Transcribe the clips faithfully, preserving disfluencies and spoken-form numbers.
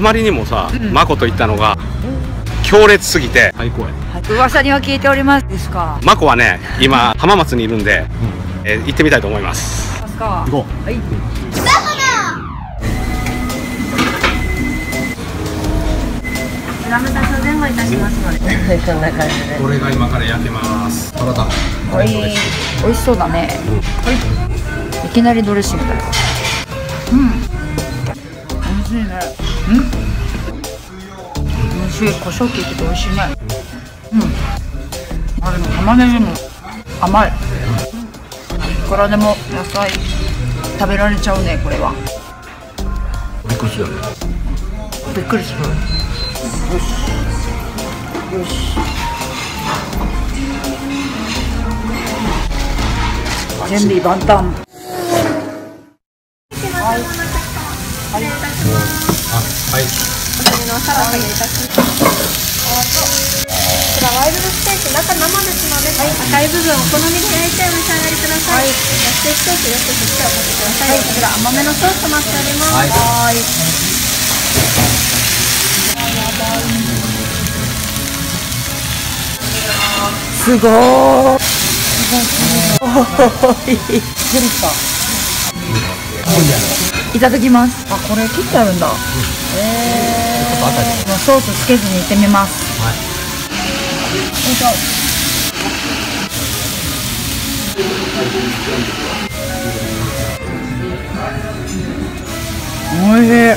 まりにもさ、マコと言ったのが強烈すぎて最高や。 噂には聞いておりますですか。 マコはね、今浜松にいるんで、えー行ってみたいと思います。 行こう。はい。ラムタス前後いたしますので。こんな感じで。 これが今から焼けます。サラダ。 おい、美味しそうだね。はい。いきなりドレッシングだよ。うん。美味しいね。うん。美味しい。胡椒効いてて美味しいね。うん。あ、でも玉ねぎも甘い。いくらでも野菜食べられちゃうね、これは。 びっくりするよね。 びっくりする。よし。よし。準備万端。はい。はい。 あ、はい。 のサラダにいたします。こちらワイルドステーキ、中生ですので、はい、赤い部分をお好みで焼いてお召し上がりください。はい、ステーキソースよく振っておかけください。はい、こちら甘めのソースとなっております。はい。はい。 すごーい。すごい。出てきた。いただきます。あ、これ切ってあるんだ。ええー。ソースつけずにいってみます。はい。よいしょ。おいしい。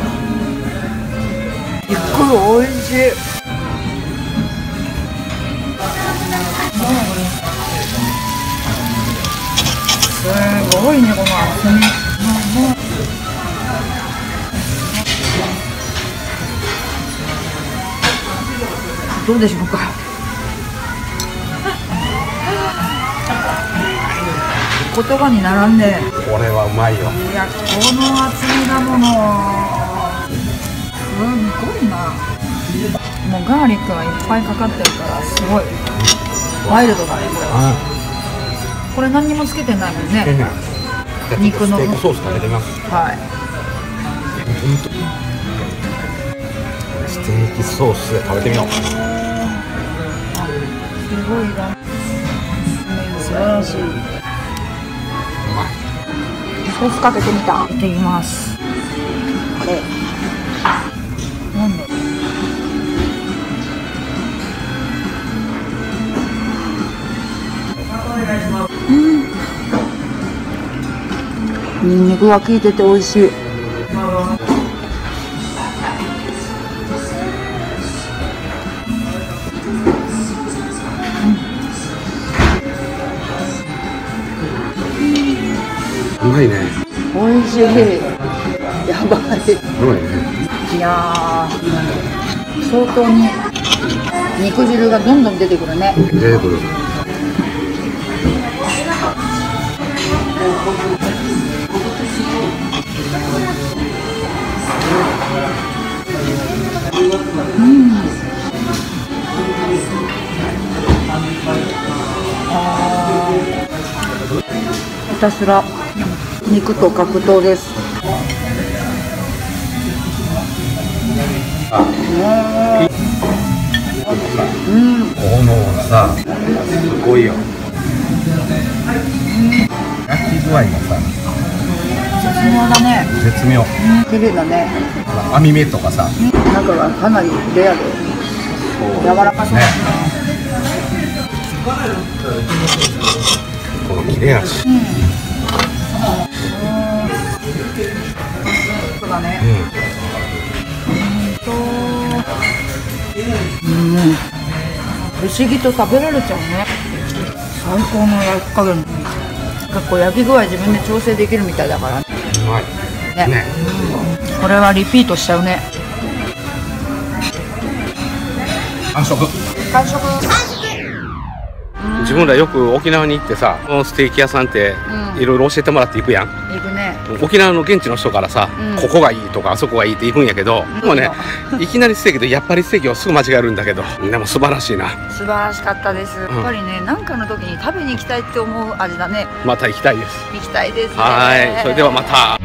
肉おいしい。すごいね、この厚み。どうでしょうか。言葉にならんで。 これはうまいよ。 いや、この厚みだもの。すごいな。もうガーリックがいっぱいかかってるから、すごい。ワイルドだね、これは。これ何にもつけてないもんね。肉の。 ステーキソース食べてみます。 はい。 ステーキソースで食べてみよう。 すごいな。素晴らしい。うまい。 ソースかけてみた。いってみます。これ。なんだろう。うん。ニンニクが効いてて美味しい。 うまいね。 美味しい。やばい。 うまいね。 いやー、相当に肉汁がどんどん出てくるね。 出てくる。 うん。あー、ひたすら肉と格闘です。うん。 このさ、すごいよ。焼き具合もさ、 絶妙だね。 絶妙。 綺麗だね。 網目とかさ、 中がかなりレアで柔らかそうだね。 この切れ味。うん。 そうだね。うん。うん。不思議と食べられちゃうね。最高の焼き加減。結構焼き具合自分で調整できるみたいだからね。 うまい。 ね。 ね。 うん、これはリピートしちゃうね。 完食。 完食。 自分らよく沖縄に行ってさ、このステーキ屋さんっていろいろ教えてもらって行くやん。 行くね。 沖縄の現地の人からさ、うん、ここがいいとかあそこがいいって行くんやけど、うん、でもね、いきなりステーキとやっぱりステーキをすぐ間違えるんだけど、でも素晴らしいな。 素晴らしかったです。やっぱりね、なんかの時に食べに行きたいって思う味だね。 また行きたいです。 行きたいですね。 はい、それではまた。